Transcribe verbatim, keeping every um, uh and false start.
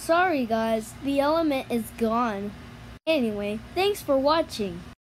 Sorry guys, the element is gone. Anyway, thanks for watching.